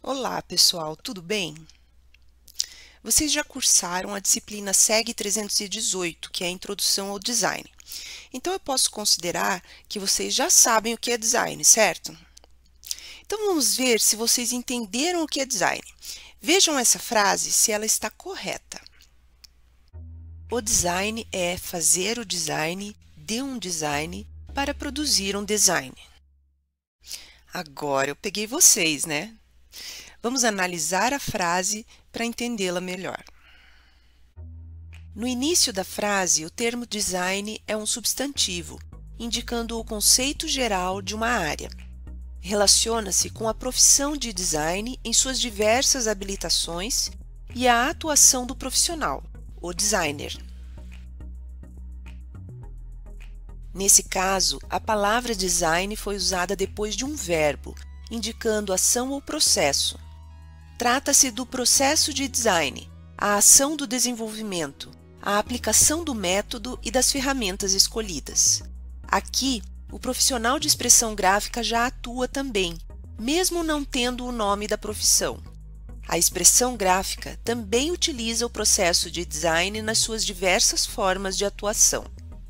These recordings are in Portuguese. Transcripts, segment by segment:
Olá, pessoal, tudo bem? Vocês já cursaram a disciplina SEG 318, que é a Introdução ao Design. Então, eu posso considerar que vocês já sabem o que é design, certo? Então, vamos ver se vocês entenderam o que é design. Vejam essa frase se ela está correta. O design é fazer o design de um design para produzir um design. Agora eu peguei vocês, né? Vamos analisar a frase para entendê-la melhor. No início da frase, o termo design é um substantivo, indicando o conceito geral de uma área. Relaciona-se com a profissão de design em suas diversas habilitações e a atuação do profissional, o designer. Nesse caso, a palavra design foi usada depois de um verbo, indicando ação ou processo. Trata-se do processo de design, a ação do desenvolvimento, a aplicação do método e das ferramentas escolhidas. Aqui, o profissional de expressão gráfica já atua também, mesmo não tendo o nome da profissão. A expressão gráfica também utiliza o processo de design nas suas diversas formas de atuação.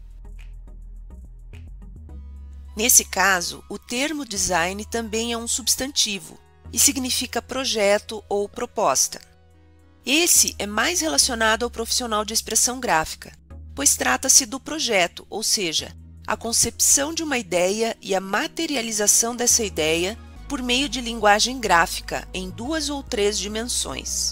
Nesse caso, o termo design também é um substantivo e significa projeto ou proposta. Esse é mais relacionado ao profissional de expressão gráfica, pois trata-se do projeto, ou seja, a concepção de uma ideia e a materialização dessa ideia por meio de linguagem gráfica em 2 ou 3 dimensões.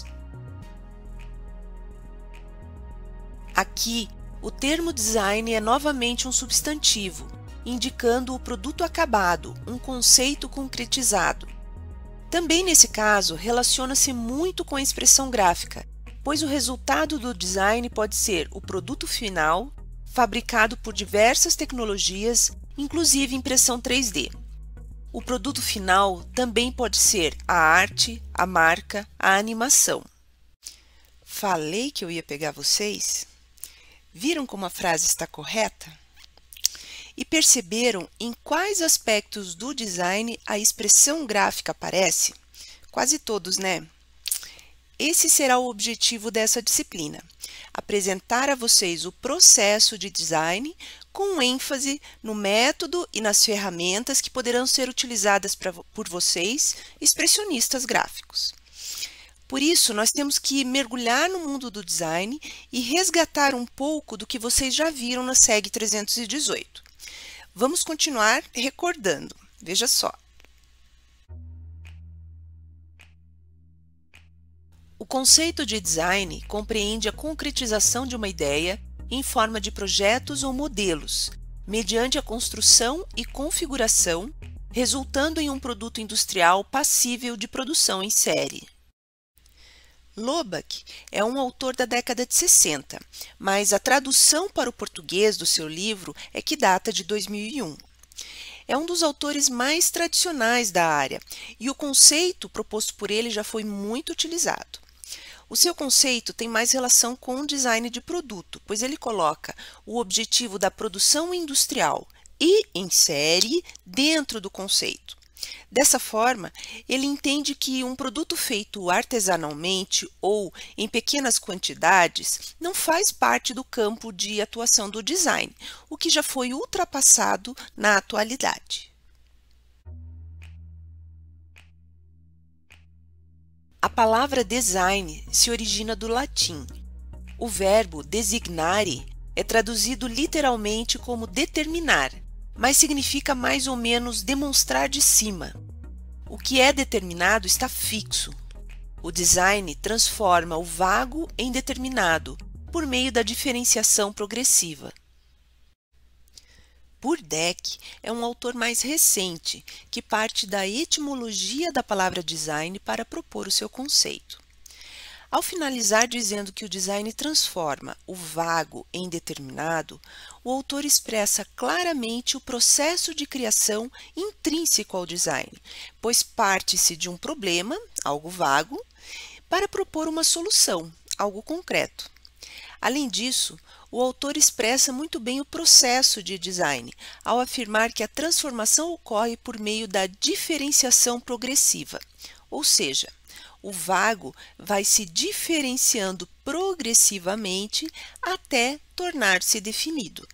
Aqui, o termo design é novamente um substantivo, indicando o produto acabado, um conceito concretizado. Também nesse caso, relaciona-se muito com a expressão gráfica, pois o resultado do design pode ser o produto final, fabricado por diversas tecnologias, inclusive impressão 3D. O produto final também pode ser a arte, a marca, a animação. Falei que eu ia pegar vocês? Viram como a frase está correta? E perceberam em quais aspectos do design a expressão gráfica aparece? Quase todos, né? Esse será o objetivo dessa disciplina: apresentar a vocês o processo de design com ênfase no método e nas ferramentas que poderão ser utilizadas por vocês, expressionistas gráficos. Por isso, nós temos que mergulhar no mundo do design e resgatar um pouco do que vocês já viram na SEG 318. Vamos continuar recordando. Veja só. O conceito de design compreende a concretização de uma ideia em forma de projetos ou modelos, mediante a construção e configuração, resultando em um produto industrial passível de produção em série. Loback é um autor da década de 60, mas a tradução para o português do seu livro é que data de 2001. É um dos autores mais tradicionais da área e o conceito proposto por ele já foi muito utilizado. O seu conceito tem mais relação com o design de produto, pois ele coloca o objetivo da produção industrial e em série dentro do conceito. Dessa forma, ele entende que um produto feito artesanalmente ou em pequenas quantidades não faz parte do campo de atuação do design, o que já foi ultrapassado na atualidade. A palavra design se origina do latim. O verbo designare é traduzido literalmente como determinar, mas significa mais ou menos demonstrar de cima. O que é determinado está fixo. O design transforma o vago em determinado por meio da diferenciação progressiva. Burdach é um autor mais recente que parte da etimologia da palavra design para propor o seu conceito. Ao finalizar dizendo que o design transforma o vago em determinado, o autor expressa claramente o processo de criação intrínseco ao design, pois parte-se de um problema, algo vago, para propor uma solução, algo concreto. Além disso, o autor expressa muito bem o processo de design, ao afirmar que a transformação ocorre por meio da diferenciação progressiva, ou seja, o vago vai se diferenciando progressivamente até tornar-se definido.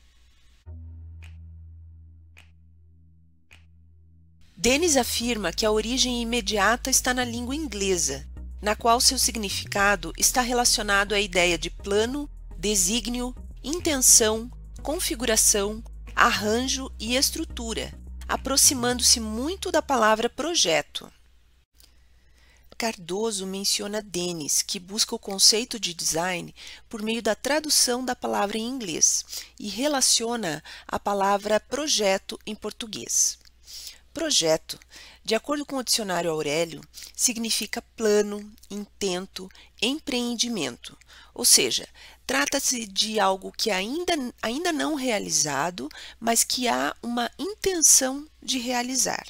Dennis afirma que a origem imediata está na língua inglesa, na qual seu significado está relacionado à ideia de plano, desígnio, intenção, configuração, arranjo e estrutura, aproximando-se muito da palavra projeto. Cardoso menciona Dennis, que busca o conceito de design por meio da tradução da palavra em inglês e relaciona a palavra projeto em português. Projeto, de acordo com o dicionário Aurélio, significa plano, intento, empreendimento, ou seja, trata-se de algo que ainda não realizado, mas que há uma intenção de realizar.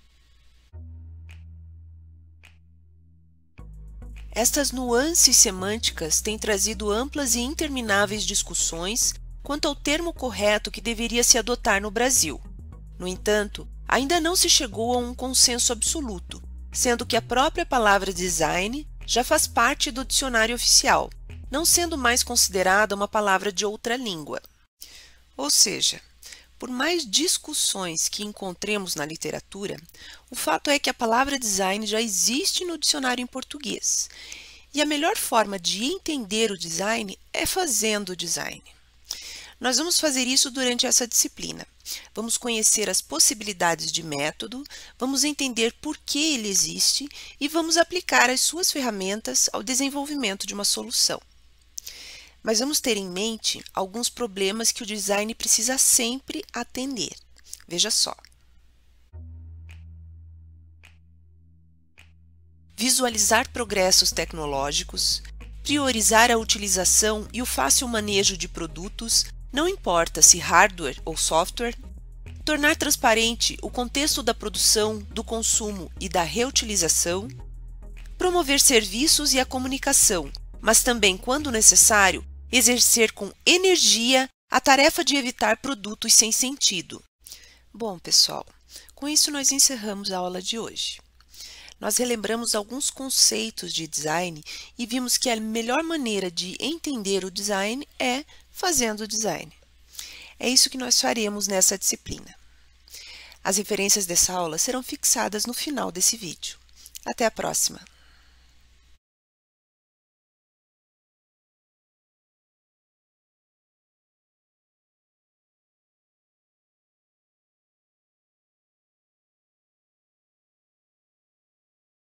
Estas nuances semânticas têm trazido amplas e intermináveis discussões quanto ao termo correto que deveria se adotar no Brasil. No entanto, ainda não se chegou a um consenso absoluto, sendo que a própria palavra design já faz parte do dicionário oficial, não sendo mais considerada uma palavra de outra língua. Ou seja, por mais discussões que encontremos na literatura, o fato é que a palavra design já existe no dicionário em português. E a melhor forma de entender o design é fazendo design. Nós vamos fazer isso durante essa disciplina. Vamos conhecer as possibilidades de método, vamos entender por que ele existe e vamos aplicar as suas ferramentas ao desenvolvimento de uma solução. Mas vamos ter em mente alguns problemas que o design precisa sempre atender. Veja só. Visualizar progressos tecnológicos, priorizar a utilização e o fácil manejo de produtos, não importa se hardware ou software, tornar transparente o contexto da produção, do consumo e da reutilização, promover serviços e a comunicação, mas também, quando necessário, exercer com energia a tarefa de evitar produtos sem sentido. Bom, pessoal, com isso nós encerramos a aula de hoje. Nós relembramos alguns conceitos de design e vimos que a melhor maneira de entender o design é fazendo design. É isso que nós faremos nessa disciplina. As referências dessa aula serão fixadas no final desse vídeo. Até a próxima!